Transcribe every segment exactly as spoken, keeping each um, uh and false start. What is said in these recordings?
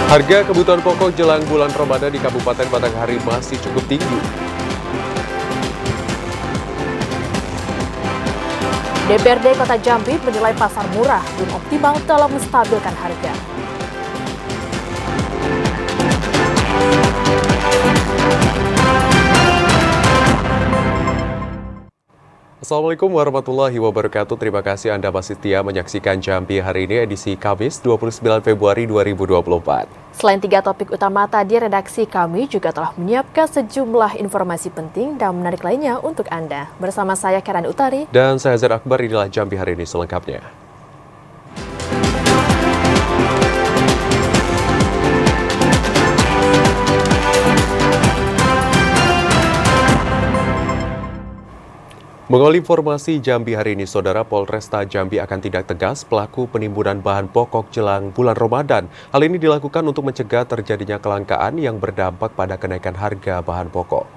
Harga kebutuhan pokok jelang bulan Ramadan di Kabupaten Batanghari masih cukup tinggi. D P R D Kota Jambi menilai pasar murah belum optimal dalam menstabilkan harga. Assalamualaikum warahmatullahi wabarakatuh. Terima kasih Anda masih setia menyaksikan Jambi hari ini edisi Kamis dua puluh sembilan Februari dua ribu dua puluh empat. Selain tiga topik utama tadi, redaksi kami juga telah menyiapkan sejumlah informasi penting dan menarik lainnya untuk Anda. Bersama saya Karen Utari dan saya Zed Akbar, inilah Jambi hari ini selengkapnya. Mengawali informasi Jambi hari ini, Saudara, Polresta Jambi akan tindak tegas pelaku penimbunan bahan pokok jelang bulan Ramadan. Hal ini dilakukan untuk mencegah terjadinya kelangkaan yang berdampak pada kenaikan harga bahan pokok.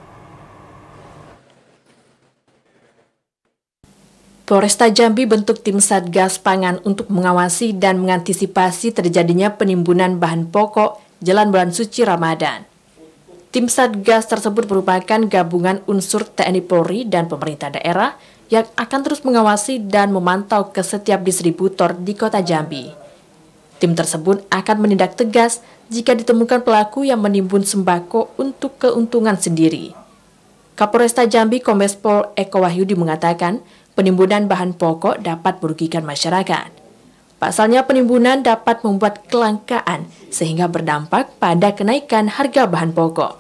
Polresta Jambi bentuk tim Satgas Pangan untuk mengawasi dan mengantisipasi terjadinya penimbunan bahan pokok jelang bulan suci Ramadan. Tim Satgas tersebut merupakan gabungan unsur T N I Polri dan pemerintah daerah yang akan terus mengawasi dan memantau ke setiap distributor di Kota Jambi. Tim tersebut akan menindak tegas jika ditemukan pelaku yang menimbun sembako untuk keuntungan sendiri. Kapolresta Jambi Kombes Pol Eko Wahyudi mengatakan penimbunan bahan pokok dapat merugikan masyarakat. Pasalnya penimbunan dapat membuat kelangkaan sehingga berdampak pada kenaikan harga bahan pokok.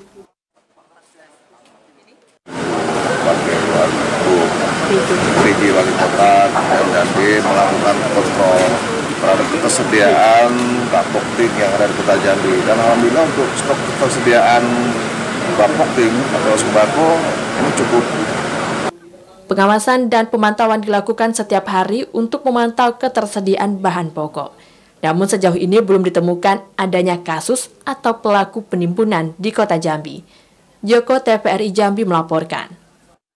Sebagai waktu P J Wali Kota dan Jambi melakukan kontrol terhadap ketersediaan bapok ting yang ada di Kota Jambi. Dan alhamdulillah untuk stok ketersediaan bapok ting atau sembako ini cukup. Pengawasan dan pemantauan dilakukan setiap hari untuk memantau ketersediaan bahan pokok. Namun sejauh ini belum ditemukan adanya kasus atau pelaku penimbunan di Kota Jambi. Joko T V R I Jambi melaporkan.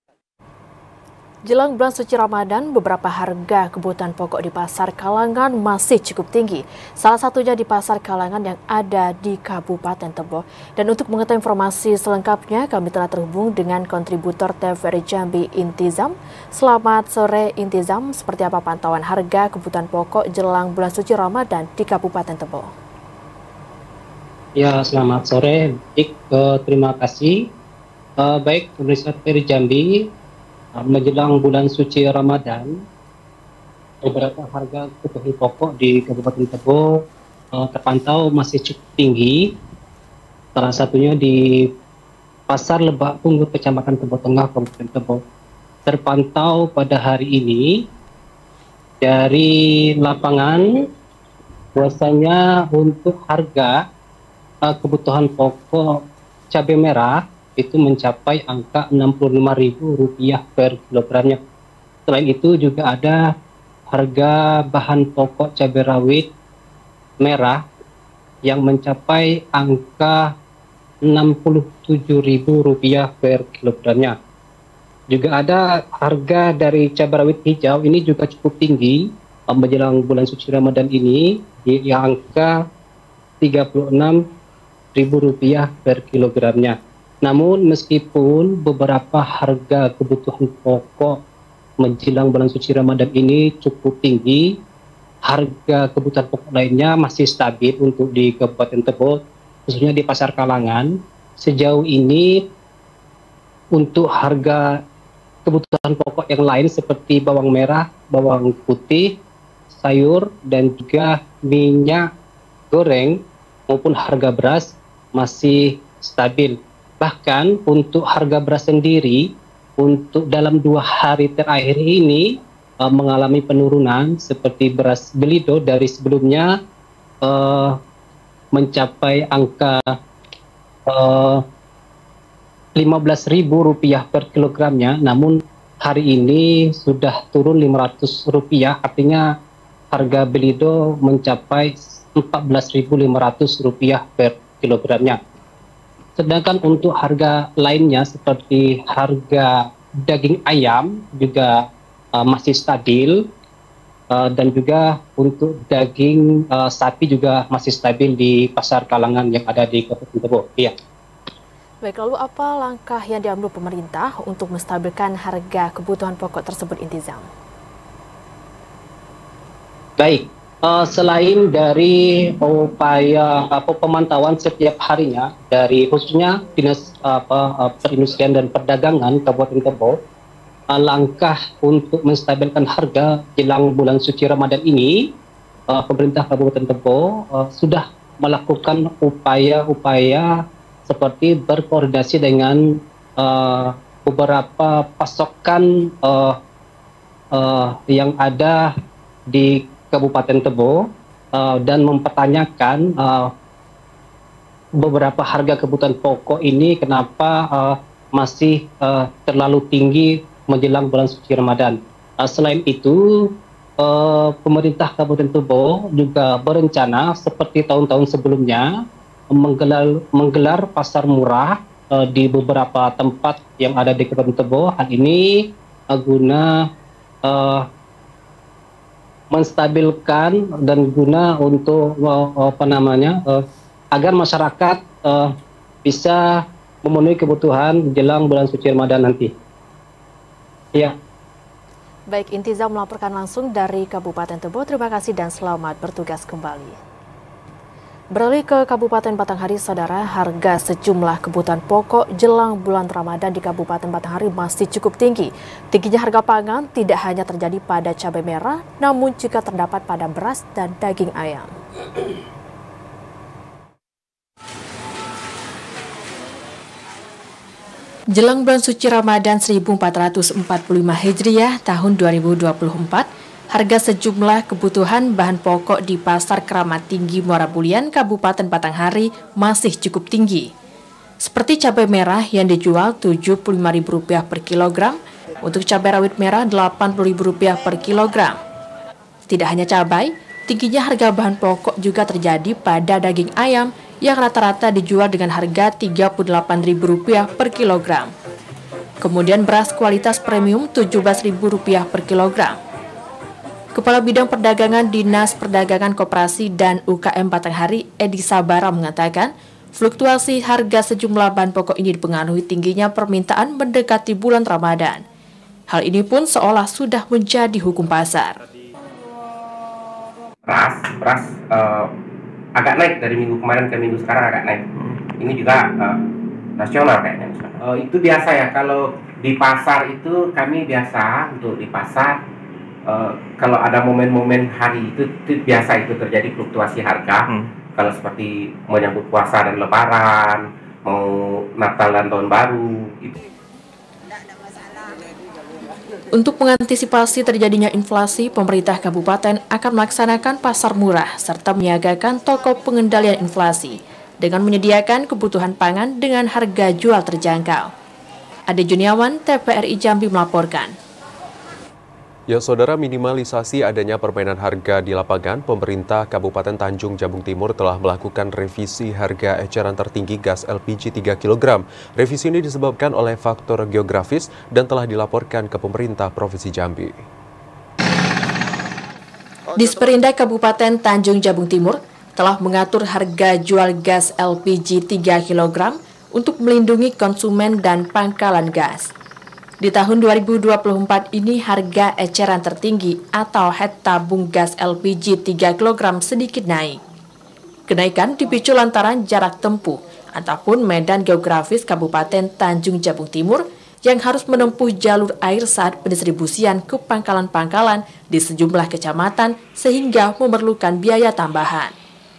Jelang bulan suci Ramadan, beberapa harga kebutuhan pokok di Pasar Kalangan masih cukup tinggi. Salah satunya di Pasar Kalangan yang ada di Kabupaten Tebo. Dan untuk mengetahui informasi selengkapnya, kami telah terhubung dengan kontributor T V R I Jambi Intizam. Selamat sore Intizam, seperti apa pantauan harga kebutuhan pokok jelang bulan suci Ramadan di Kabupaten Tebo? Ya, selamat sore. Baik, uh, terima kasih. Uh, baik, pemirsa T V R I Jambi, menjelang bulan suci Ramadan, beberapa harga kebutuhan pokok di Kabupaten Tebo uh, terpantau masih cukup tinggi. Salah satunya di Pasar Lebak Punggur, Kecamatan Tebo Tengah, Kabupaten Tebo. Terpantau pada hari ini dari lapangan, bahwasanya untuk harga uh, kebutuhan pokok cabai merah itu mencapai angka enam puluh lima ribu rupiah per kilogramnya. Selain itu juga ada harga bahan pokok cabai rawit merah yang mencapai angka enam puluh tujuh ribu rupiah per kilogramnya. Juga ada harga dari cabai rawit hijau, ini juga cukup tinggi menjelang bulan suci Ramadan ini di angka tiga puluh enam ribu rupiah per kilogramnya. Namun meskipun beberapa harga kebutuhan pokok menjelang bulan suci Ramadan ini cukup tinggi, harga kebutuhan pokok lainnya masih stabil untuk di Kabupaten Tebo, khususnya di Pasar Kalangan. Sejauh ini untuk harga kebutuhan pokok yang lain seperti bawang merah, bawang putih, sayur, dan juga minyak goreng maupun harga beras masih stabil. Bahkan untuk harga beras sendiri, untuk dalam dua hari terakhir ini uh, mengalami penurunan, seperti beras Belido dari sebelumnya uh, mencapai angka uh, lima belas ribu rupiah per kilogramnya, namun hari ini sudah turun lima ratus rupiah, artinya harga Belido mencapai empat belas ribu lima ratus rupiah per kilogramnya. Sedangkan untuk harga lainnya seperti harga daging ayam juga uh, masih stabil. uh, dan juga untuk daging uh, sapi juga masih stabil di pasar kalangan yang ada di Kabupaten Tebo. Iya. Baik, lalu apa langkah yang diambil pemerintah untuk menstabilkan harga kebutuhan pokok tersebut, Intizam? Baik, uh, selain dari upaya apa pemantauan setiap harinya dari khususnya Dinas apa Perindustrian dan Perdagangan Kabupaten Tebo, uh, langkah untuk menstabilkan harga jelang bulan suci Ramadan ini, uh, pemerintah Kabupaten Tebo uh, sudah melakukan upaya-upaya seperti berkoordinasi dengan uh, beberapa pasokan uh, uh, yang ada di Kabupaten Tebo uh, dan mempertanyakan uh, beberapa harga kebutuhan pokok ini kenapa uh, masih uh, terlalu tinggi menjelang bulan suci Ramadan. Uh, selain itu, uh, pemerintah Kabupaten Tebo juga berencana seperti tahun-tahun sebelumnya menggelar, menggelar pasar murah uh, di beberapa tempat yang ada di Kabupaten Tebo. Hal ini uh, guna uh, menstabilkan dan guna untuk uh, apa namanya uh, agar masyarakat uh, bisa memenuhi kebutuhan jelang bulan suci Ramadan nanti. Ya. Baik, Intizam melaporkan langsung dari Kabupaten Tebo. Terima kasih dan selamat bertugas kembali. Beralih ke Kabupaten Batanghari, saudara, harga sejumlah kebutuhan pokok jelang bulan Ramadan di Kabupaten Batanghari masih cukup tinggi. Tingginya harga pangan tidak hanya terjadi pada cabai merah, namun juga terdapat pada beras dan daging ayam. Jelang bulan suci Ramadan seribu empat ratus empat puluh lima Hijriah tahun dua ribu dua puluh empat, harga sejumlah kebutuhan bahan pokok di Pasar Keramat Tinggi Muara Bulian, Kabupaten Batanghari masih cukup tinggi. Seperti cabai merah yang dijual tujuh puluh lima ribu rupiah per kilogram, untuk cabai rawit merah delapan puluh ribu rupiah per kilogram. Tidak hanya cabai, tingginya harga bahan pokok juga terjadi pada daging ayam yang rata-rata dijual dengan harga tiga puluh delapan ribu rupiah per kilogram. Kemudian beras kualitas premium tujuh belas ribu rupiah per kilogram. Kepala Bidang Perdagangan Dinas Perdagangan Koperasi dan U K M Batanghari, Edi Sabara, mengatakan fluktuasi harga sejumlah bahan pokok ini dipengaruhi tingginya permintaan mendekati bulan Ramadan. Hal ini pun seolah sudah menjadi hukum pasar. Beras, beras uh, agak naik dari minggu kemarin ke minggu sekarang agak naik. Ini juga uh, nasional kayaknya. Uh, itu biasa ya, kalau di pasar itu kami biasa untuk di pasar uh, kalau ada momen-momen hari itu, itu biasa itu terjadi fluktuasi harga. Hmm. Kalau seperti menyambut puasa dan lebaran, mau Natal dan Tahun Baru itu. Untuk mengantisipasi terjadinya inflasi, pemerintah kabupaten akan melaksanakan pasar murah serta menyiagakan toko pengendalian inflasi dengan menyediakan kebutuhan pangan dengan harga jual terjangkau. Ade Juniawan, T V R I Jambi melaporkan. Ya, saudara, minimalisasi adanya permainan harga di lapangan, pemerintah Kabupaten Tanjung Jabung Timur telah melakukan revisi harga eceran tertinggi gas L P G tiga kilogram. Revisi ini disebabkan oleh faktor geografis dan telah dilaporkan ke pemerintah Provinsi Jambi. Disperindak Kabupaten Tanjung Jabung Timur telah mengatur harga jual gas L P G tiga kilogram untuk melindungi konsumen dan pangkalan gas. Di tahun dua ribu dua puluh empat ini harga eceran tertinggi atau head tabung gas L P G tiga kilogram sedikit naik. Kenaikan dipicu lantaran jarak tempuh ataupun medan geografis Kabupaten Tanjung Jabung Timur yang harus menempuh jalur air saat pendistribusian ke pangkalan-pangkalan di sejumlah kecamatan sehingga memerlukan biaya tambahan.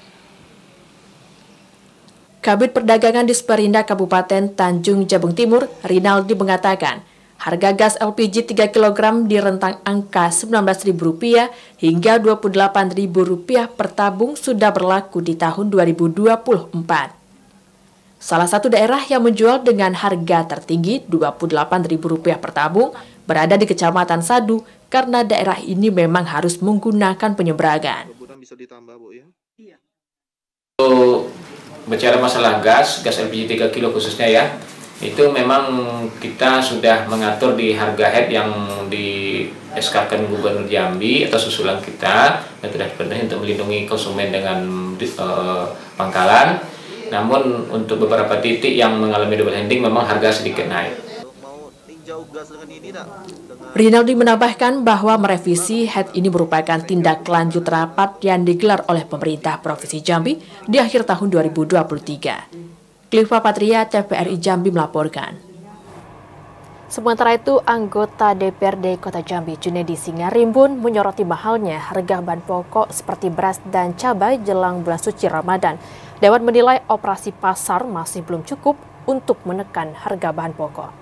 Kabid Perdagangan Disperindak Kabupaten Tanjung Jabung Timur, Rinaldi, mengatakan harga gas L P G tiga kilogram di rentang angka sembilan belas ribu rupiah hingga dua puluh delapan ribu rupiah per tabung sudah berlaku di tahun dua ribu dua puluh empat. Salah satu daerah yang menjual dengan harga tertinggi dua puluh delapan ribu rupiah per tabung berada di Kecamatan Sadu karena daerah ini memang harus menggunakan penyeberangan. Bisa ditambah, Bu, ya? Untuk bicara masalah gas, gas L P G tiga kilo khususnya ya, Itu memang kita sudah mengatur di harga head yang di S K-kan Gubernur Jambi atau susulan kita yang sudah dipenuhi untuk melindungi konsumen dengan uh, pangkalan. Namun untuk beberapa titik yang mengalami double handling memang harga sedikit naik. Rinaldi menambahkan bahwa merevisi head ini merupakan tindak lanjut rapat yang digelar oleh pemerintah Provinsi Jambi di akhir tahun dua ribu dua puluh tiga. Cliva Patria, T V R I Jambi melaporkan. Sementara itu, anggota D P R D Kota Jambi, Junedi Singarimbun, menyoroti mahalnya harga bahan pokok seperti beras dan cabai jelang bulan suci Ramadan. Dewan menilai operasi pasar masih belum cukup untuk menekan harga bahan pokok.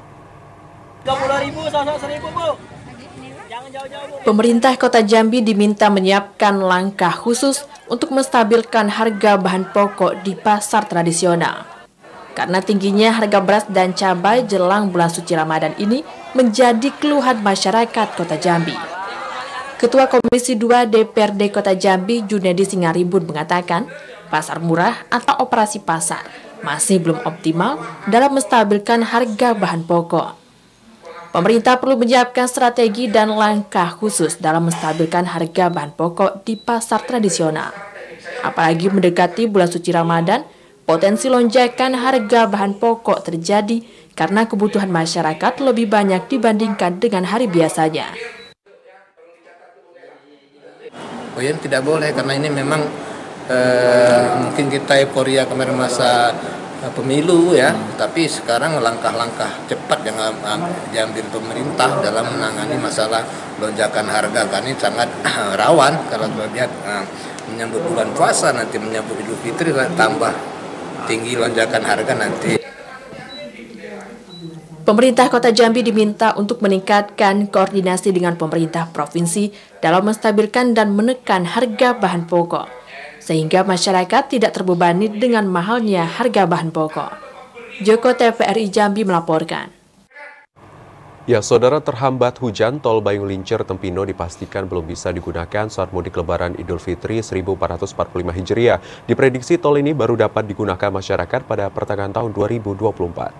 Pemerintah Kota Jambi diminta menyiapkan langkah khusus untuk menstabilkan harga bahan pokok di pasar tradisional. Karena tingginya harga beras dan cabai jelang bulan suci Ramadan ini menjadi keluhan masyarakat Kota Jambi. Ketua Komisi dua D P R D Kota Jambi, Junedi Singarimbun, mengatakan pasar murah atau operasi pasar masih belum optimal dalam menstabilkan harga bahan pokok. Pemerintah perlu menyiapkan strategi dan langkah khusus dalam menstabilkan harga bahan pokok di pasar tradisional. Apalagi mendekati bulan suci Ramadan, potensi lonjakan harga bahan pokok terjadi karena kebutuhan masyarakat lebih banyak dibandingkan dengan hari biasanya. Oh ya, tidak boleh karena ini memang eh, mungkin kita euforia kemarin masa eh, pemilu ya, tapi sekarang langkah-langkah cepat yang eh, diambil pemerintah dalam menangani masalah lonjakan harga kan ini sangat eh, rawan kalau lihat eh, menyambut bulan puasa nanti menyambut Idul Fitri tambah tinggi lonjakan harga nanti. Pemerintah Kota Jambi diminta untuk meningkatkan koordinasi dengan pemerintah provinsi dalam menstabilkan dan menekan harga bahan pokok, sehingga masyarakat tidak terbebani dengan mahalnya harga bahan pokok. Joko, T V R I Jambi melaporkan. Ya, saudara, terhambat hujan, tol Bayung Lincir Tempino dipastikan belum bisa digunakan saat mudik Lebaran Idul Fitri seribu empat ratus empat puluh lima Hijriah. Diprediksi tol ini baru dapat digunakan masyarakat pada pertengahan tahun dua ribu dua puluh empat.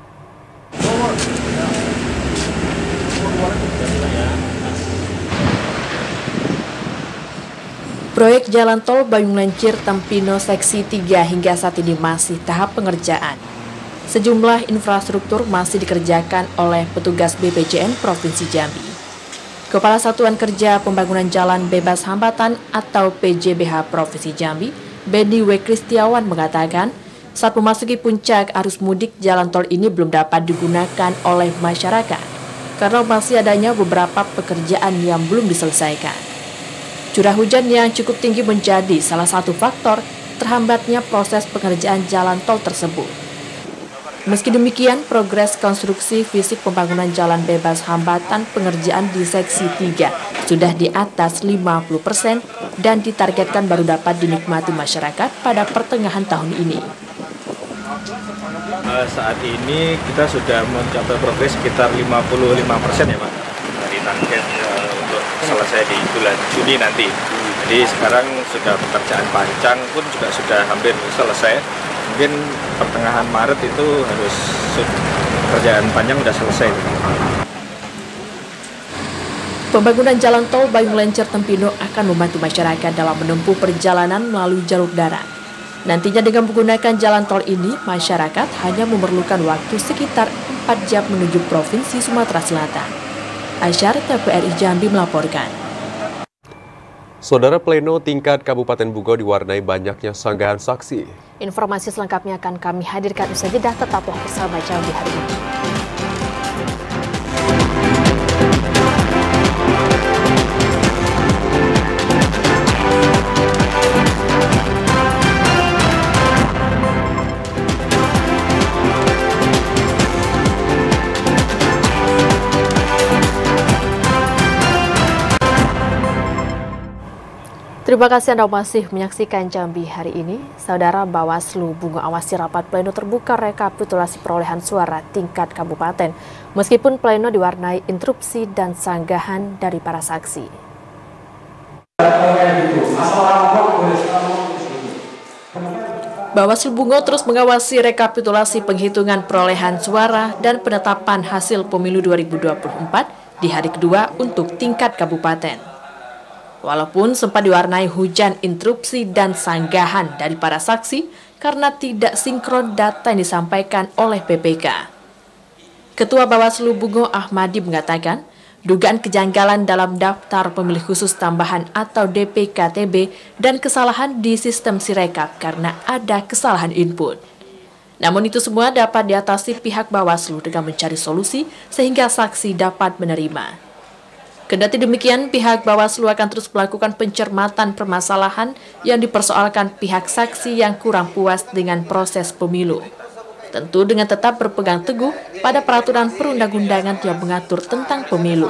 Proyek jalan tol Bayung Lincir Tempino Seksi tiga hingga saat ini masih tahap pengerjaan. Sejumlah infrastruktur masih dikerjakan oleh petugas B P J N Provinsi Jambi. Kepala Satuan Kerja Pembangunan Jalan Bebas Hambatan atau P J B H Provinsi Jambi, Benny W. Kristiawan mengatakan, saat memasuki puncak arus mudik, jalan tol ini belum dapat digunakan oleh masyarakat karena masih adanya beberapa pekerjaan yang belum diselesaikan. Curah hujan yang cukup tinggi menjadi salah satu faktor terhambatnya proses pengerjaan jalan tol tersebut. Meski demikian, progres konstruksi fisik pembangunan jalan bebas hambatan pengerjaan di Seksi tiga sudah di atas lima puluh persen dan ditargetkan baru dapat dinikmati masyarakat pada pertengahan tahun ini. Uh, saat ini kita sudah mencapai progres sekitar lima puluh lima persen ya Pak, dari target uh, untuk selesai di bulan Juni nanti. Jadi sekarang sudah pekerjaan panjang pun juga sudah hampir selesai. Mungkin pertengahan Maret itu harus pekerjaan panjang sudah selesai. Pembangunan jalan tol Bayung Lincir Tempino akan membantu masyarakat dalam menempuh perjalanan melalui jalur darat. Nantinya dengan menggunakan jalan tol ini, masyarakat hanya memerlukan waktu sekitar empat jam menuju Provinsi Sumatera Selatan. Aisyar, T V R I Jambi melaporkan. Saudara, pleno tingkat Kabupaten Bugo diwarnai banyaknya sanggahan saksi. Informasi selengkapnya akan kami hadirkan usai jeda, tetaplah bersama Jambi hari ini. Terima kasih Anda masih menyaksikan Jambi hari ini. Saudara, Bawaslu mengawasi rapat pleno terbuka rekapitulasi perolehan suara tingkat kabupaten. Meskipun pleno diwarnai interupsi dan sanggahan dari para saksi. Bawaslu Bungo terus mengawasi rekapitulasi penghitungan perolehan suara dan penetapan hasil pemilu dua ribu dua puluh empat di hari kedua untuk tingkat kabupaten. Walaupun sempat diwarnai hujan interupsi dan sanggahan dari para saksi karena tidak sinkron data yang disampaikan oleh P P K. Ketua Bawaslu Bungo Ahmadi mengatakan, dugaan kejanggalan dalam daftar pemilih khusus tambahan atau D P K T B dan kesalahan di sistem Sirekap karena ada kesalahan input. Namun itu semua dapat diatasi pihak Bawaslu dengan mencari solusi sehingga saksi dapat menerima. Kendati demikian, pihak Bawaslu akan terus melakukan pencermatan permasalahan yang dipersoalkan pihak saksi yang kurang puas dengan proses pemilu. Tentu dengan tetap berpegang teguh pada peraturan perundang-undangan yang mengatur tentang pemilu.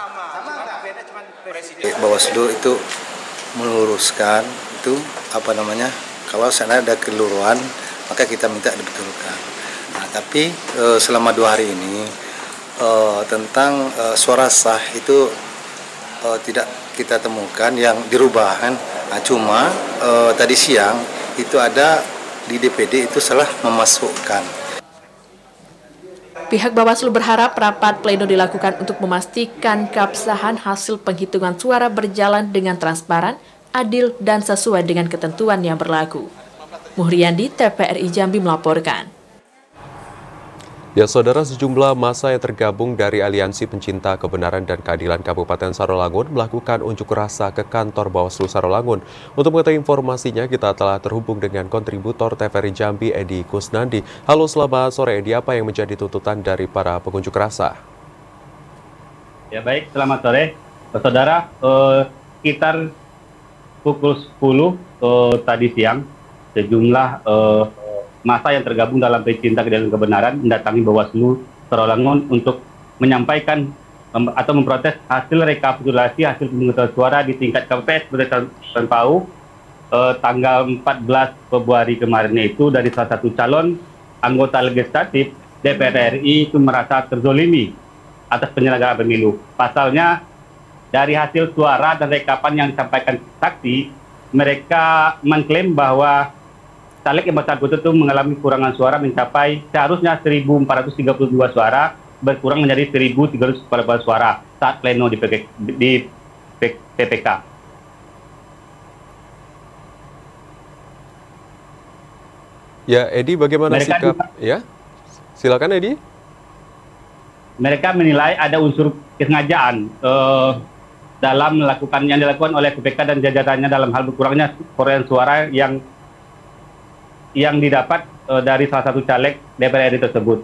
Bawaslu itu meluruskan itu apa namanya, kalau sana ada keliruan maka kita minta dibetulkan. Nah, tapi e, selama dua hari ini e, tentang e, suara sah itu e, tidak kita temukan yang dirubah kan. Nah, cuma e, tadi siang itu ada di D P D itu salah memasukkan. Pihak Bawaslu berharap rapat pleno dilakukan untuk memastikan keabsahan hasil penghitungan suara berjalan dengan transparan, adil, dan sesuai dengan ketentuan yang berlaku. Muhriandi, T V R I Jambi melaporkan. Ya, saudara, sejumlah massa yang tergabung dari Aliansi Pencinta Kebenaran dan Keadilan Kabupaten Sarolangun melakukan unjuk rasa ke kantor Bawaslu Sarolangun. Untuk mengetahui informasinya, kita telah terhubung dengan kontributor T V R I Jambi, Edi Kusnandi. Halo, selamat sore, Edi. Apa yang menjadi tuntutan dari para pengunjuk rasa? Ya, baik, selamat sore. Saudara, eh, sekitar pukul sepuluh eh, tadi siang, sejumlah eh, massa yang tergabung dalam Pencinta Keadilan Kebenaran mendatangi Bawaslu Sarolangun untuk menyampaikan um, atau memprotes hasil rekapitulasi hasil pemungutan suara di tingkat K P P S berdasarkan P A U eh, tanggal empat belas Februari kemarin, itu dari salah satu calon anggota legislatif D P R R I itu merasa terzolimi atas penyelenggaraan pemilu. Pasalnya, dari hasil suara dan rekapan yang disampaikan saksi, mereka mengklaim bahwa caleg yang bersangkutan itu mengalami kurangan suara mencapai seharusnya seribu empat ratus tiga puluh dua suara, berkurang menjadi seribu tiga ratus empat belas suara saat pleno di, di P P K. Ya, Edi, bagaimana mereka sikap? Juga, ya, silakan, Edi. Mereka menilai ada unsur kesengajaan eh, dalam melakukan yang dilakukan oleh P P K dan jajarannya dalam hal berkurangnya perolehan suara yang yang didapat uh, dari salah satu caleg D P R R I tersebut.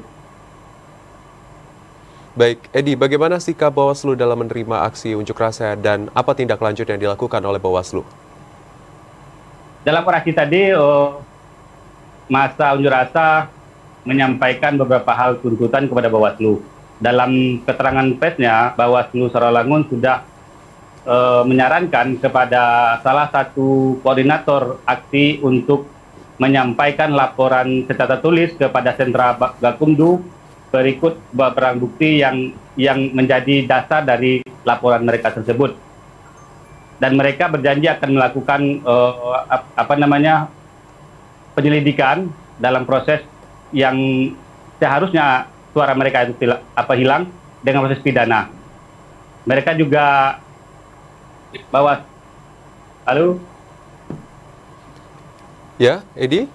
Baik, Edi, bagaimana sikap Bawaslu dalam menerima aksi unjuk rasa dan apa tindak lanjut yang dilakukan oleh Bawaslu? Dalam orasi tadi, uh, massa unjuk rasa menyampaikan beberapa hal tuntutan kepada Bawaslu. Dalam keterangan persnya, Bawaslu Sarolangun sudah uh, menyarankan kepada salah satu koordinator aksi untuk menyampaikan laporan secara tulis kepada sentra Gakumdu berikut barang bukti yang yang menjadi dasar dari laporan mereka tersebut. Dan mereka berjanji akan melakukan uh, apa namanya penyelidikan dalam proses yang seharusnya suara mereka itu apa hilang dengan proses pidana. Mereka juga bahwa halo. Ya, Edi?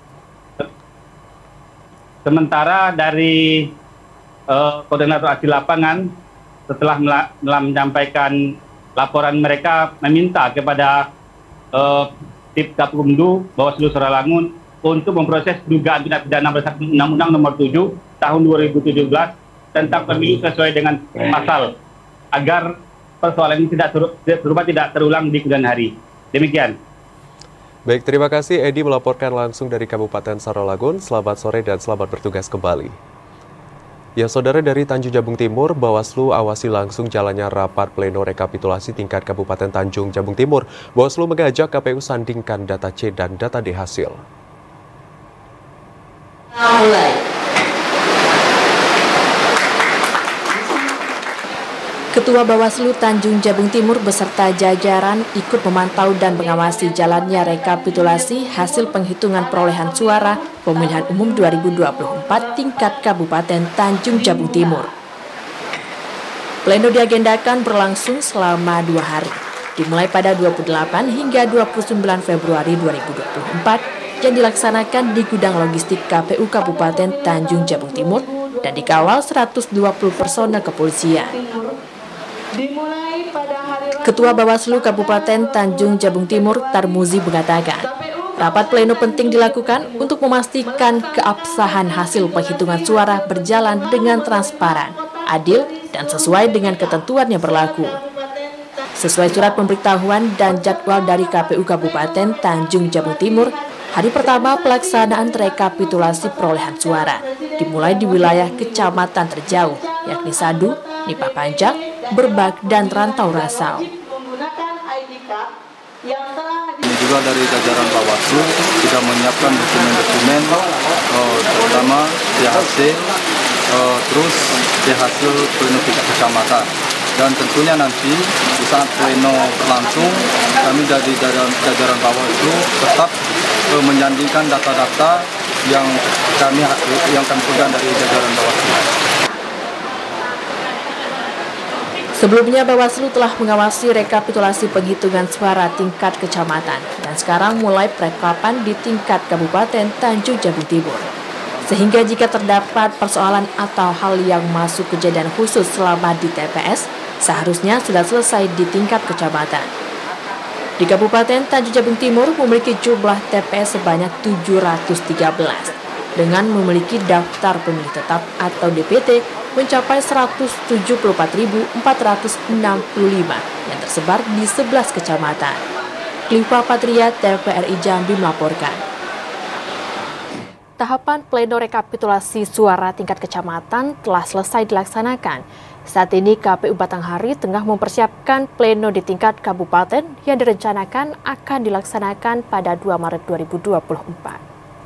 Sementara dari uh, koordinator aksi lapangan, setelah mela menyampaikan laporan, mereka meminta kepada uh, Tip Gakumdu Bawaslu Sarolangun untuk memproses dugaan tindak pidana berdasarkan Undang-Undang Nomor tujuh Tahun dua ribu tujuh belas tentang pemilu sesuai dengan pasal, agar persoalan ini tidak serupa tidak terulang di kemudian hari. Demikian. Baik, terima kasih Edi melaporkan langsung dari Kabupaten Sarolangun. Selamat sore dan selamat bertugas kembali. Ya, saudara, dari Tanjung Jabung Timur, Bawaslu awasi langsung jalannya rapat pleno rekapitulasi tingkat Kabupaten Tanjung Jabung Timur. Bawaslu mengajak K P U sandingkan data C dan data D hasil. Ketua Bawaslu Tanjung Jabung Timur beserta jajaran ikut memantau dan mengawasi jalannya rekapitulasi hasil penghitungan perolehan suara pemilihan umum dua ribu dua puluh empat tingkat Kabupaten Tanjung Jabung Timur. Pleno diagendakan berlangsung selama dua hari, dimulai pada dua puluh delapan hingga dua puluh sembilan Februari dua ribu dua puluh empat yang dilaksanakan di gudang logistik K P U Kabupaten Tanjung Jabung Timur dan dikawal seratus dua puluh personel kepolisian. Ketua Bawaslu Kabupaten Tanjung Jabung Timur Tarmuzi mengatakan, rapat pleno penting dilakukan untuk memastikan keabsahan hasil penghitungan suara berjalan dengan transparan, adil, dan sesuai dengan ketentuan yang berlaku. Sesuai surat pemberitahuan dan jadwal dari K P U Kabupaten Tanjung Jabung Timur, hari pertama pelaksanaan rekapitulasi perolehan suara dimulai di wilayah kecamatan terjauh, yakni Sadu, Nipah Panjang, Berbak, dan Rantau Rasau. Ini juga dari jajaran Bawaslu sudah menyiapkan dokumen-dokumen, uh, terutama C H C, uh, terus C hasil pleno tingkat kecamatan. Dan tentunya nanti di saat pleno berlangsung, kami dari jajaran, jajaran Bawaslu tetap uh, menjanjikan data-data yang kami yang kami pegang dari jajaran Bawaslu. Sebelumnya, Bawaslu telah mengawasi rekapitulasi penghitungan suara tingkat kecamatan dan sekarang mulai perekapan di tingkat Kabupaten Tanjung Jabung Timur. Sehingga jika terdapat persoalan atau hal yang masuk kejadian khusus selama di T P S, seharusnya sudah selesai di tingkat kecamatan. Di Kabupaten Tanjung Jabung Timur memiliki jumlah T P S sebanyak tujuh ratus tiga belas, dengan memiliki daftar pemilih tetap atau D P T mencapai seratus tujuh puluh empat ribu empat ratus enam puluh lima yang tersebar di sebelas kecamatan. Kliva Patria, T V R I Jambi melaporkan. Tahapan pleno rekapitulasi suara tingkat kecamatan telah selesai dilaksanakan. Saat ini K P U Batanghari tengah mempersiapkan pleno di tingkat kabupaten yang direncanakan akan dilaksanakan pada dua Maret dua ribu dua puluh empat.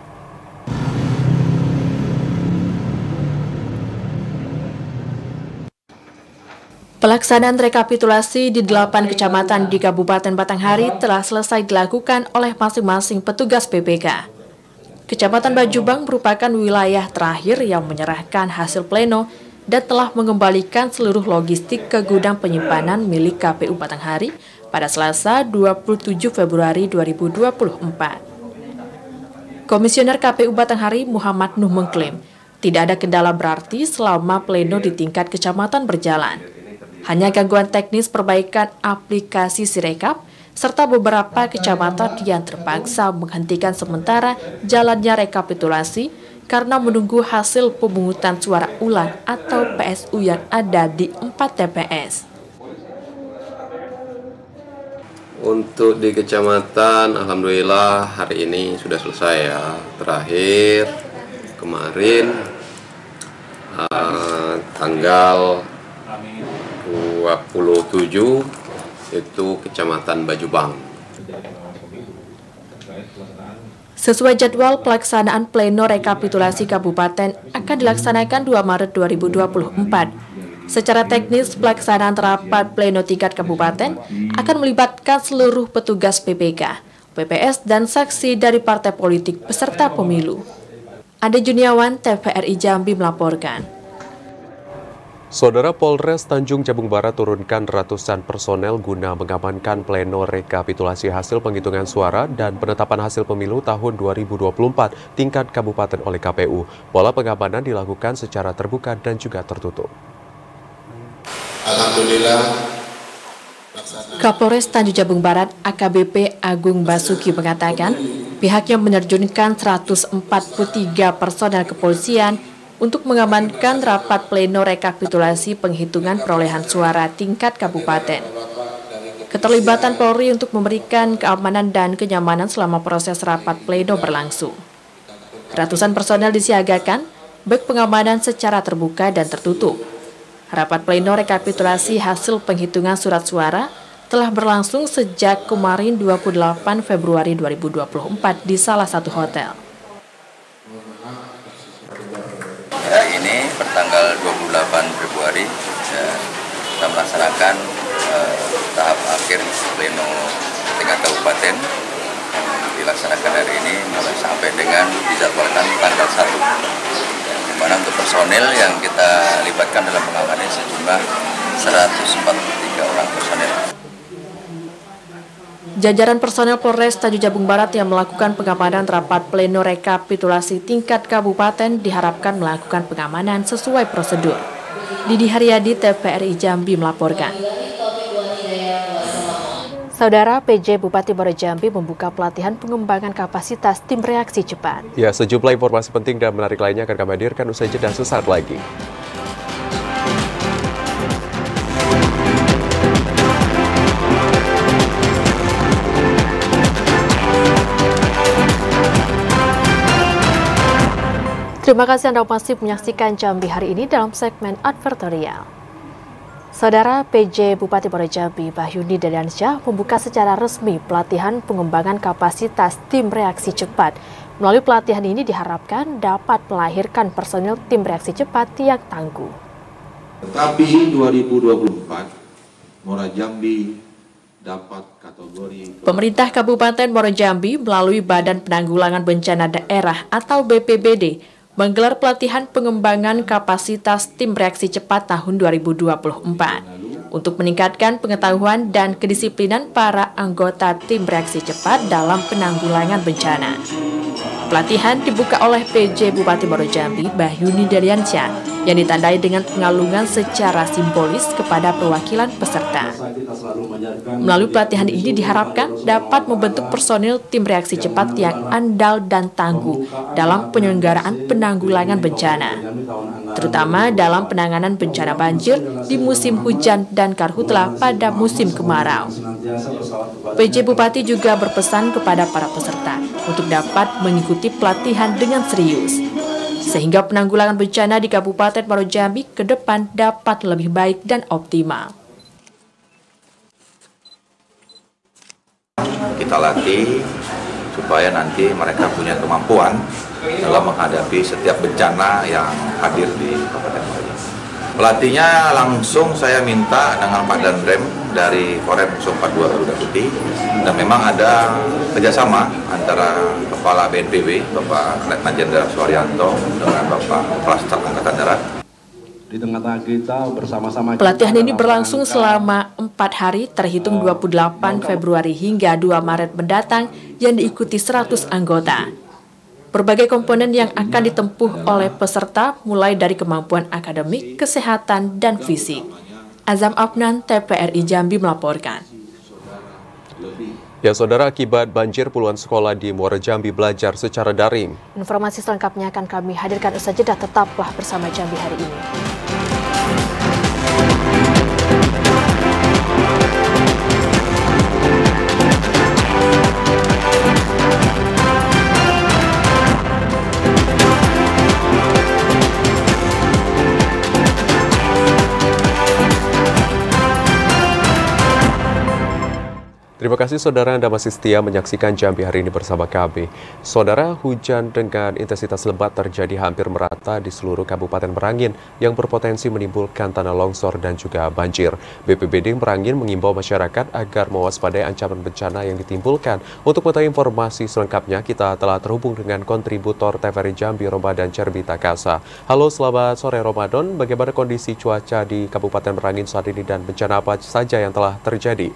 Pelaksanaan rekapitulasi di delapan kecamatan di Kabupaten Batanghari telah selesai dilakukan oleh masing-masing petugas P P K. Kecamatan Bajubang merupakan wilayah terakhir yang menyerahkan hasil pleno dan telah mengembalikan seluruh logistik ke gudang penyimpanan milik K P U Batanghari pada Selasa dua puluh tujuh Februari dua ribu dua puluh empat. Komisioner K P U Batanghari Muhammad Nuh mengklaim tidak ada kendala berarti selama pleno di tingkat kecamatan berjalan. Hanya gangguan teknis perbaikan aplikasi Sirekap, serta beberapa kecamatan yang terpaksa menghentikan sementara jalannya rekapitulasi karena menunggu hasil pemungutan suara ulang atau P S U yang ada di empat T P S. Untuk di kecamatan, alhamdulillah hari ini sudah selesai ya. Terakhir kemarin uh, tanggal dua puluh tujuh itu Kecamatan Bajubang. Sesuai jadwal pelaksanaan pleno rekapitulasi kabupaten akan dilaksanakan dua Maret dua ribu dua puluh empat. Secara teknis, pelaksanaan rapat pleno tingkat kabupaten akan melibatkan seluruh petugas P P K, P P S, dan saksi dari partai politik peserta pemilu. Ade Juniawan, T V R I Jambi melaporkan. Saudara, Polres Tanjung Jabung Barat turunkan ratusan personel guna mengamankan pleno rekapitulasi hasil penghitungan suara dan penetapan hasil pemilu tahun dua ribu dua puluh empat tingkat kabupaten oleh K P U. Pola pengamanan dilakukan secara terbuka dan juga tertutup. Alhamdulillah. Kapolres Tanjung Jabung Barat A K B P Agung Basuki mengatakan pihaknya menerjunkan seratus empat puluh tiga personel kepolisian untuk mengamankan rapat pleno rekapitulasi penghitungan perolehan suara tingkat kabupaten. Keterlibatan Polri untuk memberikan keamanan dan kenyamanan selama proses rapat pleno berlangsung. Ratusan personel disiagakan, baik pengamanan secara terbuka dan tertutup. Rapat pleno rekapitulasi hasil penghitungan surat suara telah berlangsung sejak kemarin dua puluh delapan Februari dua ribu dua puluh empat di salah satu hotel. Ya, ini pertanggal dua puluh delapan Februari ya, kita melaksanakan uh, tahap akhir pleno tingkat kabupaten yang dilaksanakan hari ini mulai sampai dengan dijadwalkan tanggal satu, di mana untuk personil yang kita libatkan dalam pengamanan sejumlah seratus empat puluh tiga orang personil. Jajaran personel Polres Tanjung Jabung Barat yang melakukan pengamanan rapat pleno rekapitulasi tingkat kabupaten diharapkan melakukan pengamanan sesuai prosedur. Didi Haryadi, T V R I Jambi melaporkan. Saudara, P J Bupati Muaro Jambi membuka pelatihan pengembangan kapasitas tim reaksi cepat. Ya, sejumlah informasi penting dan menarik lainnya akan kami hadirkan usai jeda sesaat lagi. Terima kasih Anda masih menyaksikan Jambi hari ini dalam segmen advertorial. Saudara, P J Bupati Muaro Jambi Bahyuni Daliansyah membuka secara resmi pelatihan pengembangan kapasitas tim reaksi cepat. Melalui pelatihan ini diharapkan dapat melahirkan personil tim reaksi cepat yang tangguh. Tetapi dua ribu dua puluh empat, Muaro Jambi dapat kategori... Pemerintah Kabupaten Muaro Jambi melalui Badan Penanggulangan Bencana Daerah atau B P B D menggelar pelatihan pengembangan kapasitas tim reaksi cepat tahun dua ribu dua puluh empat untuk meningkatkan pengetahuan dan kedisiplinan para anggota tim reaksi cepat dalam penanggulangan bencana. Pelatihan dibuka oleh P J Bupati Muaro Jambi Bahyuni Daliansyah yang ditandai dengan pengalungan secara simbolis kepada perwakilan peserta. Melalui pelatihan ini diharapkan dapat membentuk personil tim reaksi cepat yang andal dan tangguh dalam penyelenggaraan penanggulangan bencana, terutama dalam penanganan bencana banjir di musim hujan dan karhutla pada musim kemarau. P J Bupati juga berpesan kepada para peserta untuk dapat mengikuti pelatihan dengan serius, sehingga penanggulangan bencana di Kabupaten Muaro Jambi ke depan dapat lebih baik dan optimal. Kita latih supaya nanti mereka punya kemampuan dalam menghadapi setiap bencana yang hadir di Kabupaten Muaro Jambi. Pelatihnya langsung saya minta dengan Pak Danrem dari Korem nol empat dua Garuda Putih, dan memang ada kerjasama antara Kepala B N P B Bapak Letnan Jenderal Suharyanto dengan Bapak Kepala Staf Angkatan Darat. Di tengah-tengah kita bersama-sama. Pelatihan ini berlangsung selama empat hari terhitung dua puluh delapan Februari hingga dua Maret mendatang yang diikuti seratus anggota. Berbagai komponen yang akan ditempuh oleh peserta mulai dari kemampuan akademik, kesehatan, dan fisik. Azam Afnan, T V R I Jambi melaporkan. Ya, saudara, akibat banjir puluhan sekolah di Muaro Jambi belajar secara daring. Informasi selengkapnya akan kami hadirkan usai jeda, tetaplah bersama Jambi hari ini. Terima kasih saudara Anda masih setia menyaksikan Jambi hari ini bersama kami. Saudara, hujan dengan intensitas lebat terjadi hampir merata di seluruh Kabupaten Merangin yang berpotensi menimbulkan tanah longsor dan juga banjir. B P B D Merangin mengimbau masyarakat agar mewaspadai ancaman bencana yang ditimbulkan. Untuk mengetahui informasi selengkapnya, kita telah terhubung dengan kontributor T V R I Jambi Ramadan Cerbita Kasa. Halo, selamat sore Ramadan. Bagaimana kondisi cuaca di Kabupaten Merangin saat ini dan bencana apa saja yang telah terjadi?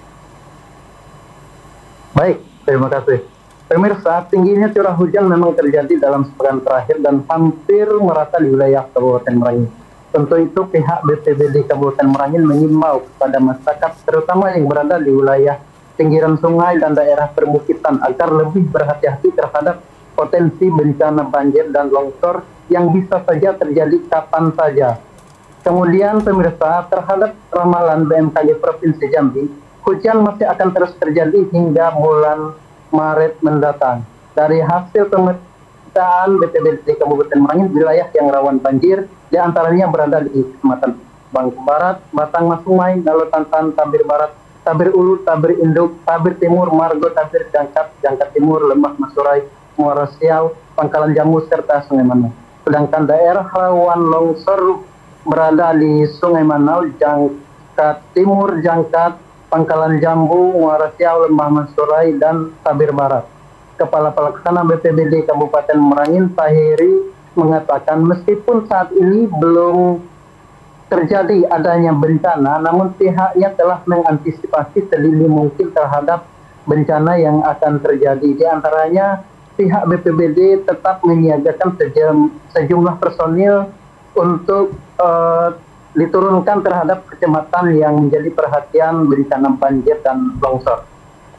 Baik, terima kasih. Pemirsa, tingginya curah hujan memang terjadi dalam sepekan terakhir dan hampir merata di wilayah Kabupaten Merangin. Tentu itu pihak B P B D Kabupaten Merangin mengimbau kepada masyarakat, terutama yang berada di wilayah pinggiran sungai dan daerah perbukitan, agar lebih berhati-hati terhadap potensi bencana banjir dan longsor yang bisa saja terjadi kapan saja. Kemudian pemirsa, terhadap ramalan B M K G Provinsi Jambi, hujan masih akan terus terjadi hingga bulan Maret mendatang. Dari hasil pemetaan B P B D Kabupaten Merangin, wilayah yang rawan banjir diantaranya berada di Kecamatan Bangku Barat, Batang Masumai, Nalotantan, Tabir Barat, Tabir Ulu, Tabir Induk, Tabir Timur, Margo, Tabir Jangkat, Jangkat Timur, Lembah Masurai, Muara Siau, Pangkalan Jamu, serta Sungai Manau. Sedangkan daerah rawan longsor berada di Sungai Manau, Jang Jangkat Timur, Jangkat, Pangkalan Jambu, Muara Siau, Lembah Mansurai, dan Tabir Barat. Kepala Pelaksana B P B D Kabupaten Merangin, Tahiri, mengatakan meskipun saat ini belum terjadi adanya bencana, namun pihaknya telah mengantisipasi sedini mungkin terhadap bencana yang akan terjadi. Di antaranya, pihak B P B D tetap menyiagakan sejumlah personil untuk uh, diturunkan terhadap kecamatan yang menjadi perhatian bencana banjir dan longsor.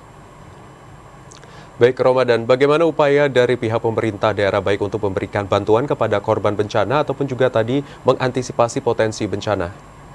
Baik, Ramadan, bagaimana upaya dari pihak pemerintah daerah baik untuk memberikan bantuan kepada korban bencana ataupun juga tadi mengantisipasi potensi bencana?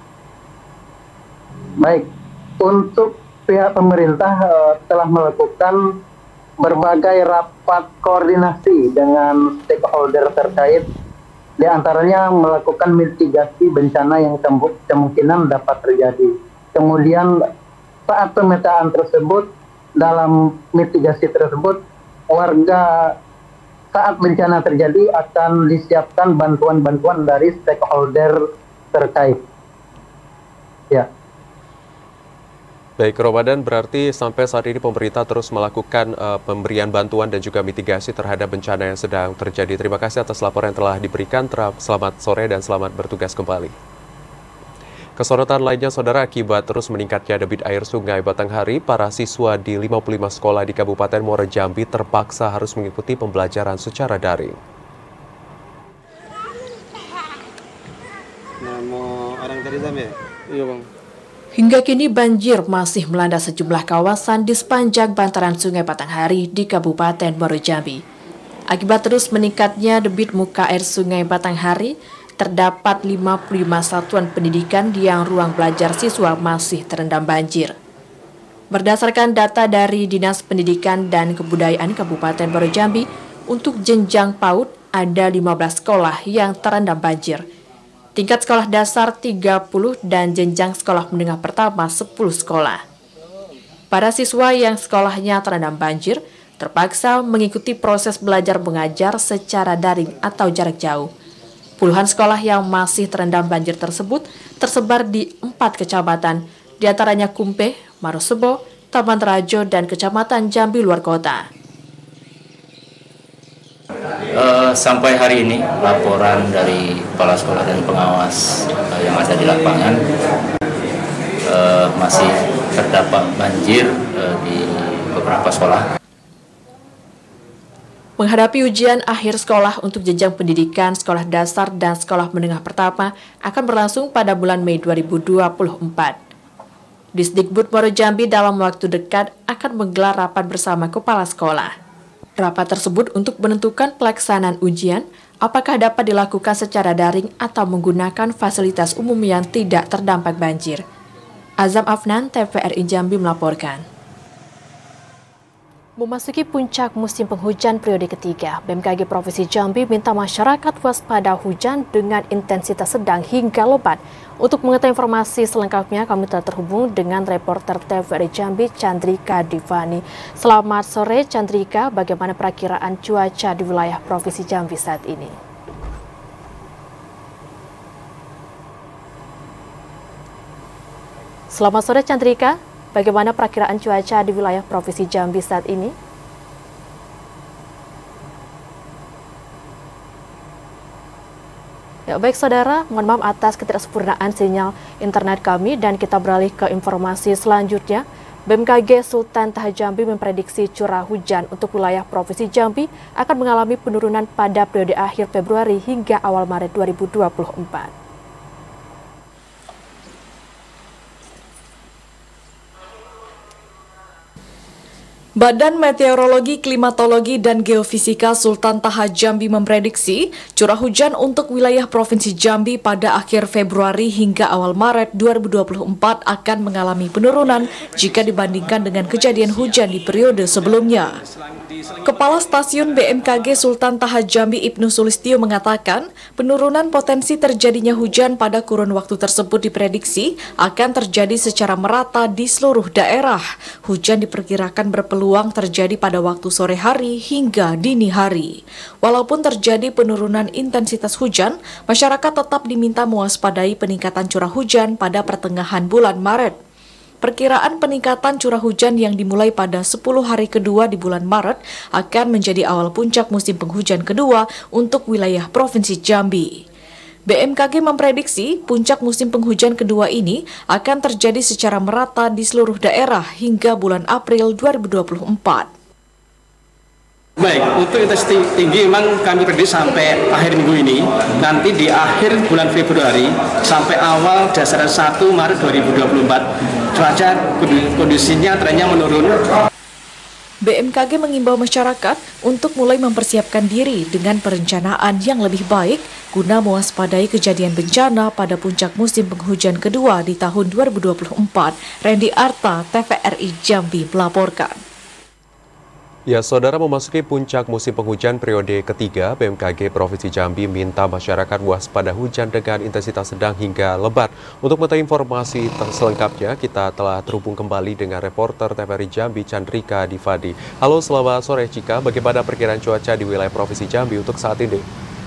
Baik, untuk pihak pemerintah uh, telah melakukan berbagai rapat koordinasi dengan stakeholder terkait, di antaranya melakukan mitigasi bencana yang kemungkinan dapat terjadi. Kemudian saat pemetaan tersebut, dalam mitigasi tersebut, warga saat bencana terjadi akan disiapkan bantuan-bantuan dari stakeholder terkait. Ya. Baik, Ramadan, berarti sampai saat ini pemerintah terus melakukan uh, pemberian bantuan dan juga mitigasi terhadap bencana yang sedang terjadi. Terima kasih atas laporan yang telah diberikan. Selamat sore dan selamat bertugas kembali. Kesorotan lainnya, Saudara, akibat terus meningkatnya debit air Sungai Batanghari, para siswa di lima puluh lima sekolah di Kabupaten Muara Jambi terpaksa harus mengikuti pembelajaran secara daring. Nama orang tadi sampai? Iya, Bang. Hingga kini banjir masih melanda sejumlah kawasan di sepanjang bantaran Sungai Batanghari di Kabupaten Muara Jambi. Akibat terus meningkatnya debit muka air Sungai Batanghari, terdapat lima puluh lima satuan pendidikan yang ruang belajar siswa masih terendam banjir. Berdasarkan data dari Dinas Pendidikan dan Kebudayaan Kabupaten Muara Jambi, untuk jenjang PAUD ada lima belas sekolah yang terendam banjir. Tingkat sekolah dasar tiga puluh dan jenjang sekolah menengah pertama sepuluh sekolah. Para siswa yang sekolahnya terendam banjir terpaksa mengikuti proses belajar mengajar secara daring atau jarak jauh. Puluhan sekolah yang masih terendam banjir tersebut tersebar di empat kecamatan, diantaranya Kumpe, Marosebo, Taman Rajo, dan Kecamatan Jambi Luar Kota. Uh, sampai hari ini, laporan dari kepala sekolah dan pengawas uh, yang ada di lapangan uh, masih terdapat banjir uh, di beberapa sekolah. Menghadapi ujian akhir sekolah untuk jenjang pendidikan sekolah dasar dan sekolah menengah pertama akan berlangsung pada bulan Mei dua ribu dua puluh empat. Disdikbud Muara Jambi dalam waktu dekat akan menggelar rapat bersama kepala sekolah. Rapat tersebut untuk menentukan pelaksanaan ujian, apakah dapat dilakukan secara daring atau menggunakan fasilitas umum yang tidak terdampak banjir. Azam Afnan, T V R I Jambi melaporkan. Memasuki puncak musim penghujan periode ketiga, B M K G Provinsi Jambi minta masyarakat waspada hujan dengan intensitas sedang hingga lebat. Untuk mengetahui informasi selengkapnya, kami telah terhubung dengan reporter T V R I Jambi, Chandrika Divani. Selamat sore, Chandrika. Bagaimana perakiraan cuaca di wilayah Provinsi Jambi saat ini? Selamat sore, Chandrika. Bagaimana perakiraan cuaca di wilayah Provinsi Jambi saat ini? Ya, baik saudara, mohon maaf atas ketidaksempurnaan sinyal internet kami dan kita beralih ke informasi selanjutnya. B M K G Sultan Taha Jambi memprediksi curah hujan untuk wilayah Provinsi Jambi akan mengalami penurunan pada periode akhir Februari hingga awal Maret dua ribu dua puluh empat. Badan Meteorologi, Klimatologi, dan Geofisika Sultan Taha Jambi memprediksi curah hujan untuk wilayah Provinsi Jambi pada akhir Februari hingga awal Maret dua ribu dua puluh empat akan mengalami penurunan jika dibandingkan dengan kejadian hujan di periode sebelumnya. Kepala Stasiun B M K G Sultan Taha Jambi Ibnu Sulistyo mengatakan penurunan potensi terjadinya hujan pada kurun waktu tersebut diprediksi akan terjadi secara merata di seluruh daerah. Hujan diperkirakan berpeluang berpeluang terjadi pada waktu sore hari hingga dini hari. Walaupun terjadi penurunan intensitas hujan, masyarakat tetap diminta mewaspadai peningkatan curah hujan pada pertengahan bulan Maret. Perkiraan peningkatan curah hujan yang dimulai pada sepuluh hari kedua di bulan Maret akan menjadi awal puncak musim penghujan kedua untuk wilayah Provinsi Jambi. B M K G memprediksi puncak musim penghujan kedua ini akan terjadi secara merata di seluruh daerah hingga bulan April dua ribu dua puluh empat. Baik, untuk intensitas tinggi memang kami prediksi sampai akhir minggu ini, nanti di akhir bulan Februari sampai awal dasaran satu Maret dua ribu dua puluh empat, cuaca kondisinya trennya menurun. B M K G mengimbau masyarakat untuk mulai mempersiapkan diri dengan perencanaan yang lebih baik guna mewaspadai kejadian bencana pada puncak musim penghujan kedua di tahun dua ribu dua puluh empat. Randy Arta, T V R I Jambi melaporkan. Ya, saudara, memasuki puncak musim penghujan periode ketiga, B M K G Provinsi Jambi minta masyarakat waspada hujan dengan intensitas sedang hingga lebat. Untuk mengetahui informasi selengkapnya, kita telah terhubung kembali dengan reporter T V R I Jambi, Chandrika Divadi. Halo, selamat sore Cika, bagaimana perkiraan cuaca di wilayah Provinsi Jambi untuk saat ini?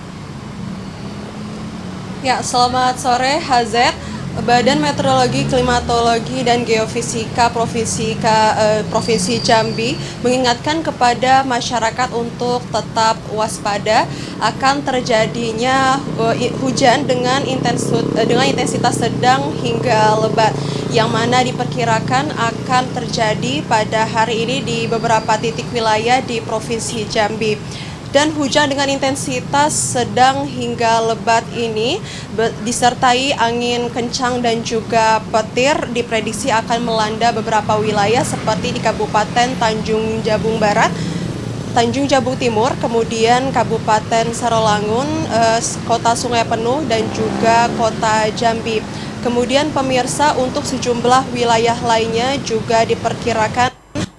Ya, selamat sore Hazet. Badan Meteorologi, Klimatologi, dan Geofisika Provinsi, eh, Provinsi Jambi mengingatkan kepada masyarakat untuk tetap waspada akan terjadinya eh, hujan dengan, intensitas, eh, dengan intensitas sedang hingga lebat, yang mana diperkirakan akan terjadi pada hari ini di beberapa titik wilayah di Provinsi Jambi. Dan hujan dengan intensitas sedang hingga lebat ini disertai angin kencang dan juga petir diprediksi akan melanda beberapa wilayah seperti di Kabupaten Tanjung Jabung Barat, Tanjung Jabung Timur, kemudian Kabupaten Sarolangun, eh, Kota Sungai Penuh, dan juga Kota Jambi. Kemudian pemirsa, untuk sejumlah wilayah lainnya juga diperkirakan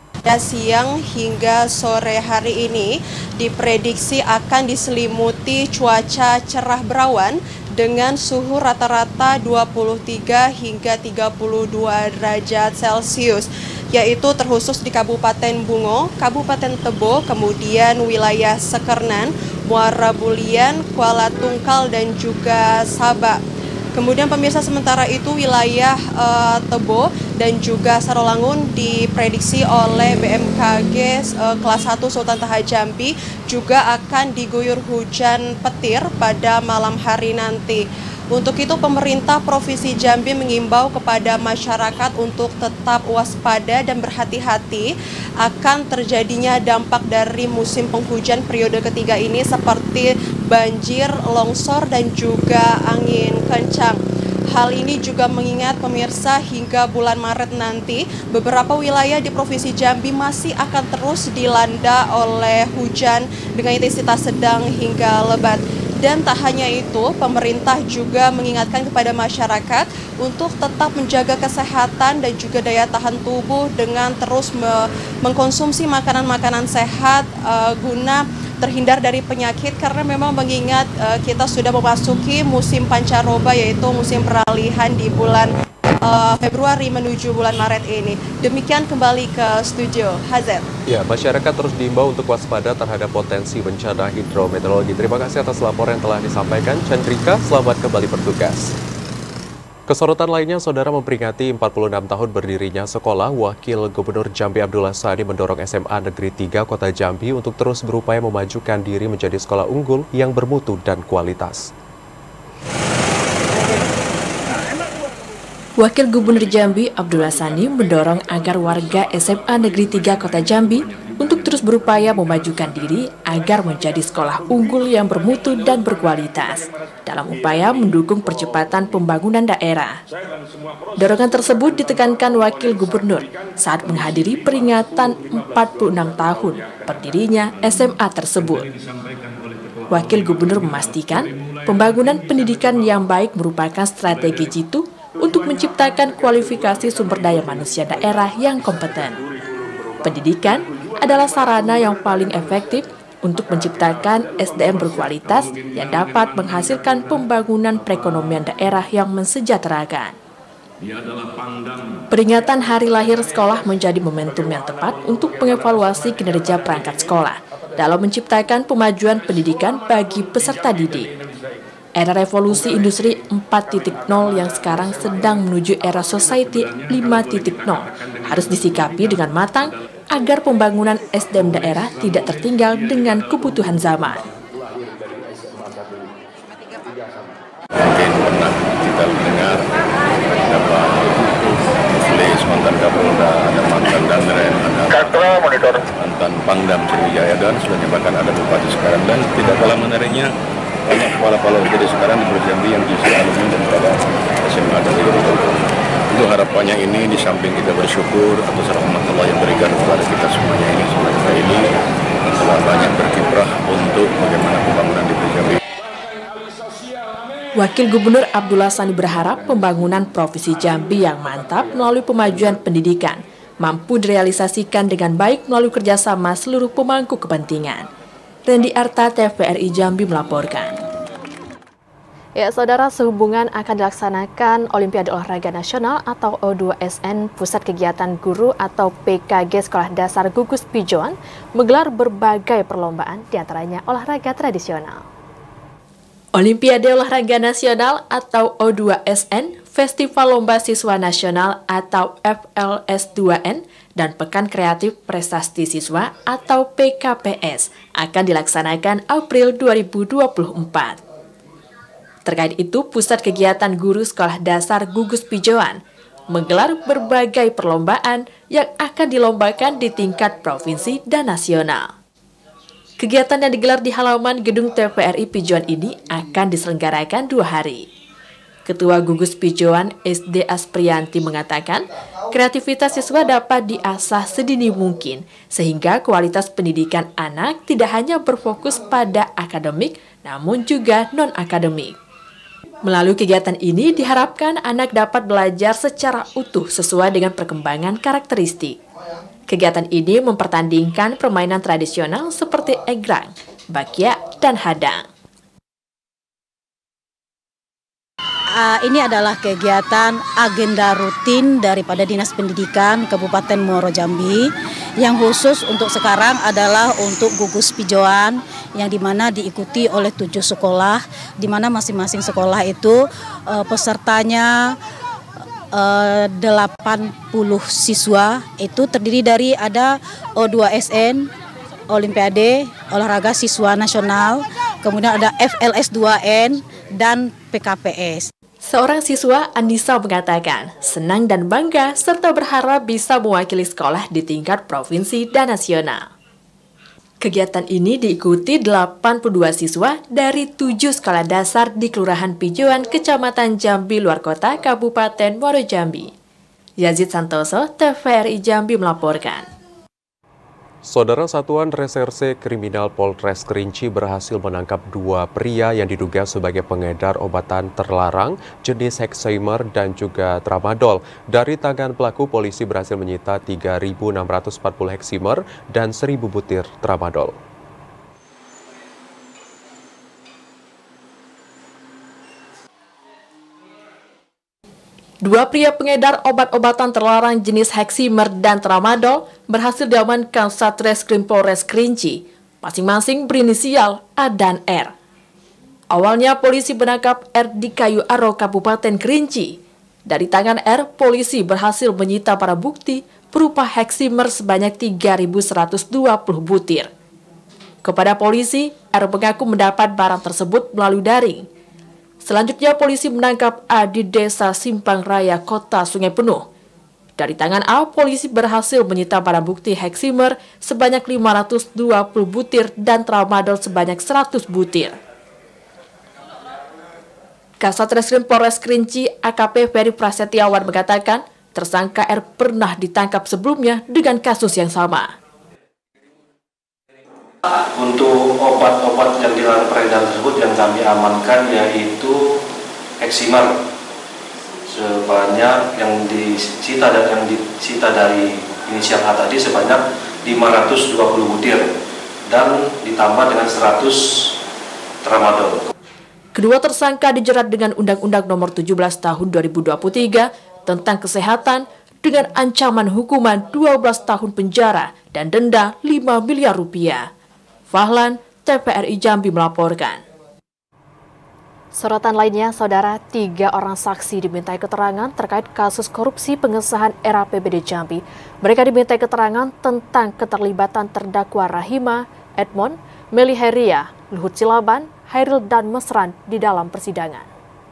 siang hingga sore hari ini diprediksi akan diselimuti cuaca cerah berawan dengan suhu rata-rata dua puluh tiga hingga tiga puluh dua derajat Celcius, yaitu terkhusus di Kabupaten Bungo, Kabupaten Tebo, kemudian wilayah Sekernan, Muara Bulian, Kuala Tungkal, dan juga Sabak. Kemudian pemirsa, sementara itu wilayah uh, Tebo dan juga Sarolangun diprediksi oleh B M K G uh, kelas satu Sultan Taha Jambi juga akan diguyur hujan petir pada malam hari nanti. Untuk itu pemerintah Provinsi Jambi mengimbau kepada masyarakat untuk tetap waspada dan berhati-hati akan terjadinya dampak dari musim penghujan periode ketiga ini seperti banjir, longsor, dan juga angin kencang. Hal ini juga mengingat pemirsa hingga bulan Maret nanti beberapa wilayah di Provinsi Jambi masih akan terus dilanda oleh hujan dengan intensitas sedang hingga lebat. Dan tak hanya itu, pemerintah juga mengingatkan kepada masyarakat untuk tetap menjaga kesehatan dan juga daya tahan tubuh dengan terus me mengkonsumsi makanan-makanan sehat uh, guna terhindar dari penyakit, karena memang mengingat uh, kita sudah memasuki musim pancaroba, yaitu musim peralihan di bulan uh, Februari menuju bulan Maret ini. Demikian, kembali ke studio. Hazet. Ya, masyarakat terus diimbau untuk waspada terhadap potensi bencana hidrometeorologi. Terima kasih atas laporan yang telah disampaikan Chandrika. Selamat kembali bertugas. Kesorotan lainnya, saudara, memperingati empat puluh enam tahun berdirinya sekolah, Wakil Gubernur Jambi Abdullah Sani mendorong S M A Negeri tiga Kota Jambi untuk terus berupaya memajukan diri menjadi sekolah unggul yang bermutu dan kualitas. Wakil Gubernur Jambi Abdullah Sani mendorong agar warga S M A Negeri tiga Kota Jambi untuk terus berupaya memajukan diri agar menjadi sekolah unggul yang bermutu dan berkualitas dalam upaya mendukung percepatan pembangunan daerah. Dorongan tersebut ditekankan Wakil Gubernur saat menghadiri peringatan empat puluh enam tahun berdirinya S M A tersebut. Wakil Gubernur memastikan pembangunan pendidikan yang baik merupakan strategi jitu untuk menciptakan kualifikasi sumber daya manusia daerah yang kompeten. Pendidikan adalah sarana yang paling efektif untuk menciptakan S D M berkualitas yang dapat menghasilkan pembangunan perekonomian daerah yang mensejahterakan. Peringatan hari lahir sekolah menjadi momentum yang tepat untuk mengevaluasi kinerja perangkat sekolah dalam menciptakan pemajuan pendidikan bagi peserta didik. Era revolusi industri empat titik nol yang sekarang sedang menuju era society lima titik nol harus disikapi dengan matang agar pembangunan S D M daerah tidak tertinggal dengan kebutuhan zaman. Mungkin pernah kita mendengar beberapa tulis mantan Kapolda, ada mantan Danrem, ada mantan Pangdam Sriwijaya dan sebenarnya bahkan ada bupati sekarang, dan tidak kalah menariknya banyak kepala-kepala jadi sekarang di Provinsi Jambi yang justru alumni daripada S M A dan itu harapannya ini di samping kita bersyukur atas rahmat Allah yang berikan kepada kita semuanya ini semoga ini telah banyak berkiprah untuk bagaimana pembangunan di Provinsi Jambi. Wakil Gubernur Abdullah Sani berharap pembangunan Provinsi Jambi yang mantap melalui pemajuan pendidikan mampu direalisasikan dengan baik melalui kerjasama seluruh pemangku kepentingan. Randy Arta, T V R I Jambi melaporkan. Ya, saudara, sehubungan akan dilaksanakan Olimpiade Olahraga Nasional atau O dua S N, Pusat Kegiatan Guru atau P K G Sekolah Dasar Gugus Pijoan menggelar berbagai perlombaan, diantaranya olahraga tradisional. Olimpiade Olahraga Nasional atau O dua S N, Festival Lomba Siswa Nasional atau F L S dua N, dan Pekan Kreatif Prestasi Siswa atau P K P S akan dilaksanakan April dua ribu dua puluh empat. Terkait itu, Pusat Kegiatan Guru Sekolah Dasar Gugus Pijoan menggelar berbagai perlombaan yang akan dilombakan di tingkat provinsi dan nasional. Kegiatan yang digelar di halaman gedung T V R I Pijoan ini akan diselenggarakan dua hari. Ketua Gugus Pijoan S D Asprianti mengatakan, kreativitas siswa dapat diasah sedini mungkin, sehingga kualitas pendidikan anak tidak hanya berfokus pada akademik, namun juga non-akademik. Melalui kegiatan ini diharapkan anak dapat belajar secara utuh sesuai dengan perkembangan karakteristik. Kegiatan ini mempertandingkan permainan tradisional seperti egrang, bakyak, dan hadang. Uh, ini adalah kegiatan agenda rutin daripada Dinas Pendidikan Kabupaten Muaro Jambi yang khusus untuk sekarang adalah untuk Gugus Pijoan yang dimana diikuti oleh tujuh sekolah, dimana masing-masing sekolah itu uh, pesertanya Uh, delapan puluh siswa, itu terdiri dari ada O dua S N, Olimpiade Olahraga Siswa Nasional, kemudian ada F L S dua N, dan P K P S. Seorang siswa, Anissa, mengatakan senang dan bangga serta berharap bisa mewakili sekolah di tingkat provinsi dan nasional. Kegiatan ini diikuti delapan puluh dua siswa dari tujuh sekolah dasar di Kelurahan Pijoan, Kecamatan Jambi Luar Kota, Kabupaten Muaro Jambi. Yazid Santoso, T V R I Jambi melaporkan. Saudara, Satuan Reserse Kriminal Polres Kerinci berhasil menangkap dua pria yang diduga sebagai pengedar obatan terlarang jenis Hexheimer dan juga Tramadol. Dari tangan pelaku, polisi berhasil menyita tiga ribu enam ratus empat puluh Hexheimer dan seribu butir Tramadol. Dua pria pengedar obat-obatan terlarang jenis Hexheimer dan Tramadol berhasil diamankan Satreskrim Polres Kerinci, masing-masing berinisial A dan R. Awalnya polisi menangkap R di Kayu Aro, Kabupaten Kerinci. Dari tangan R, polisi berhasil menyita para bukti berupa Hexheimer sebanyak tiga ribu seratus dua puluh butir. Kepada polisi, R mengaku mendapat barang tersebut melalui daring. Selanjutnya, polisi menangkap A di Desa Simpang Raya, Kota Sungai Penuh. Dari tangan A, polisi berhasil menyita barang bukti Hexheimer sebanyak lima ratus dua puluh butir dan Tramadol sebanyak seratus butir. Kasat Reskrim Polres Kerinci A K P Ferry Prasetyawan mengatakan, tersangka R pernah ditangkap sebelumnya dengan kasus yang sama. Untuk obat-obat yang dilarang peredaran tersebut yang kami amankan yaitu Hexheimer sebanyak yang disita dan yang disita dari inisial A tadi sebanyak lima ratus dua puluh butir dan ditambah dengan seratus Tramadol. Kedua tersangka dijerat dengan Undang-Undang Nomor tujuh belas Tahun dua ribu dua puluh tiga tentang kesehatan dengan ancaman hukuman dua belas tahun penjara dan denda lima miliar rupiah. Fahlan, T V R I Jambi melaporkan. Sorotan lainnya, Saudara, tiga orang saksi dimintai keterangan terkait kasus korupsi pengesahan R A P B D Jambi. Mereka dimintai keterangan tentang keterlibatan terdakwa Rahima, Edmond, Meli Heria, Luhut Silaban, Hairil dan Mesran di dalam persidangan.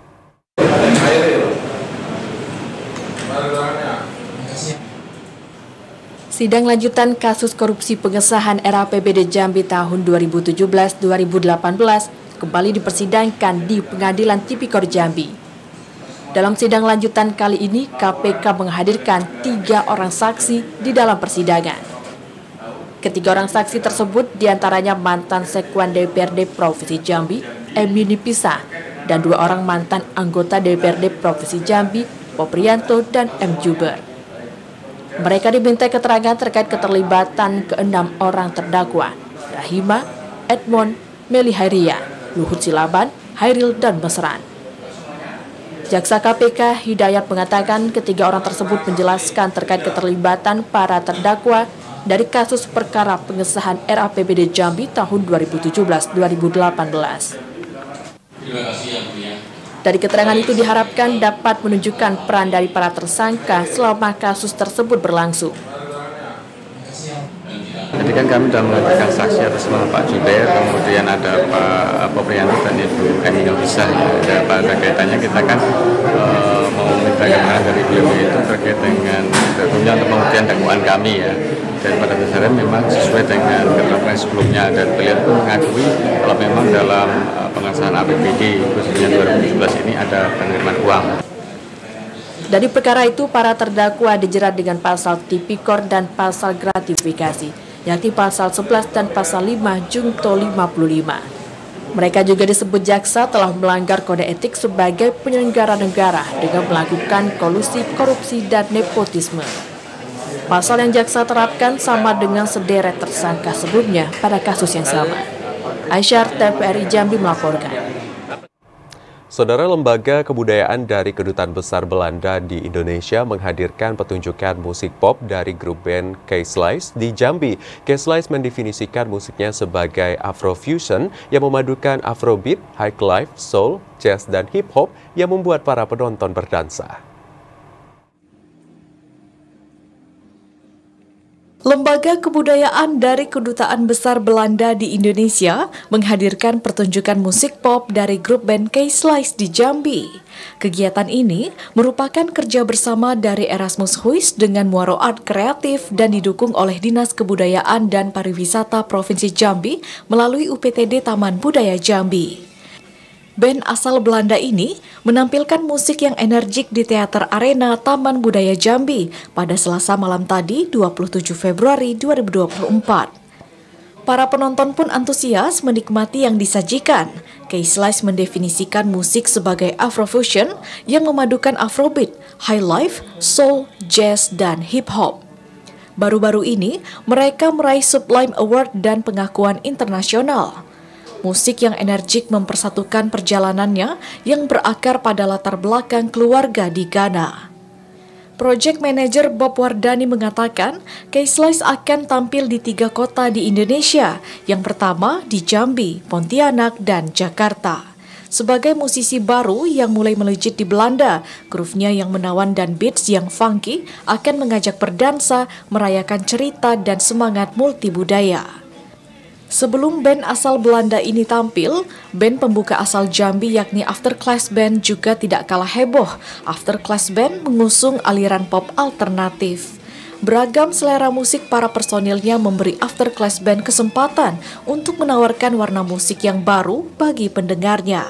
Sidang lanjutan kasus korupsi pengesahan R A P B D Jambi tahun dua ribu tujuh belas sampai dua ribu delapan belas kembali dipersidangkan di Pengadilan Tipikor Jambi. Dalam sidang lanjutan kali ini, K P K menghadirkan tiga orang saksi di dalam persidangan. Ketiga orang saksi tersebut diantaranya mantan Sekwan D P R D Provinsi Jambi, M. Nipisa, dan dua orang mantan anggota D P R D Provinsi Jambi, Poprianto dan M. Juber. Mereka dimintai keterangan terkait keterlibatan keenam orang terdakwa, Rahima, Edmond, Meli Heria, Luhut Silaban, Hairil dan Mesran. Jaksa K P K Hidayat mengatakan ketiga orang tersebut menjelaskan terkait keterlibatan para terdakwa dari kasus perkara pengesahan R A P B D Jambi tahun dua ribu tujuh belas sampai dua ribu delapan belas. Terima kasih yang mulia. Dari keterangan itu diharapkan dapat menunjukkan peran dari para tersangka selama kasus tersebut berlangsung. Jadi kan kami sudah menghadirkan saksi atas nama Pak Juber, kemudian ada Pak Poprianto dan Ibu Emi Nopisa. Ya, pada kaitannya kita kan e, mau minta keterangan dari beliau itu terkait dengan tentunya untuk pembuktian dakwaan kami ya. Dan pada dasarnya memang sesuai dengan keterangan sebelumnya, dan beliau pun mengakui kalau memang dalam uh, pengesahan A P B D khususnya dua ribu tujuh belas ini ada penerimaan uang. Dari perkara itu, para terdakwa dijerat dengan pasal tipikor dan pasal gratifikasi, yakni pasal sebelas dan pasal lima Junto lima puluh lima. Mereka juga disebut jaksa telah melanggar kode etik sebagai penyelenggara negara dengan melakukan kolusi, korupsi, dan nepotisme. Pasal yang jaksa terapkan sama dengan sederet tersangka sebelumnya pada kasus yang sama. Aisyar, T V R I Jambi melaporkan. Saudara, Lembaga Kebudayaan dari Kedutaan Besar Belanda di Indonesia menghadirkan pertunjukan musik pop dari grup band K-Slice di Jambi. K-Slice mendefinisikan musiknya sebagai Afrofusion yang memadukan Afrobeat, highlife, soul, jazz, dan hip-hop yang membuat para penonton berdansa. Lembaga Kebudayaan dari Kedutaan Besar Belanda di Indonesia menghadirkan pertunjukan musik pop dari grup band K-Slice di Jambi. Kegiatan ini merupakan kerja bersama dari Erasmus Huis dengan Muaro Art Kreatif dan didukung oleh Dinas Kebudayaan dan Pariwisata Provinsi Jambi melalui U P T D Taman Budaya Jambi. Band asal Belanda ini menampilkan musik yang energik di Teater Arena Taman Budaya Jambi pada Selasa malam tadi, dua puluh tujuh Februari dua ribu dua puluh empat. Para penonton pun antusias menikmati yang disajikan. K-Slice mendefinisikan musik sebagai Afrofusion yang memadukan Afrobeat, highlife, soul, jazz, dan hip-hop. Baru-baru ini, mereka meraih Sublime Award dan pengakuan internasional. Musik yang energik mempersatukan perjalanannya yang berakar pada latar belakang keluarga di Ghana. Project Manager Bob Wardani mengatakan K-Slice akan tampil di tiga kota di Indonesia. Yang pertama di Jambi, Pontianak, dan Jakarta. Sebagai musisi baru yang mulai melejit di Belanda, groove-nya yang menawan dan beats yang funky akan mengajak berdansa, merayakan cerita dan semangat multibudaya. Sebelum band asal Belanda ini tampil, band pembuka asal Jambi yakni Afterclass Band juga tidak kalah heboh. Afterclass Band mengusung aliran pop alternatif. Beragam selera musik para personilnya memberi Afterclass Band kesempatan untuk menawarkan warna musik yang baru bagi pendengarnya.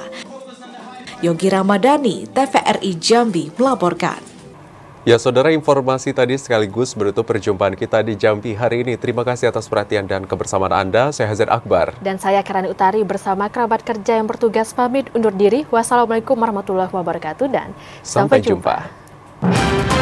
Yogi Ramadhani, T V R I Jambi melaporkan. Ya, saudara, informasi tadi sekaligus menutup perjumpaan kita di Jambi hari ini. Terima kasih atas perhatian dan kebersamaan Anda. Saya Hazar Akbar. Dan saya Karani Utari bersama kerabat kerja yang bertugas pamit undur diri. Wassalamualaikum warahmatullahi wabarakatuh dan sampai, sampai jumpa. jumpa.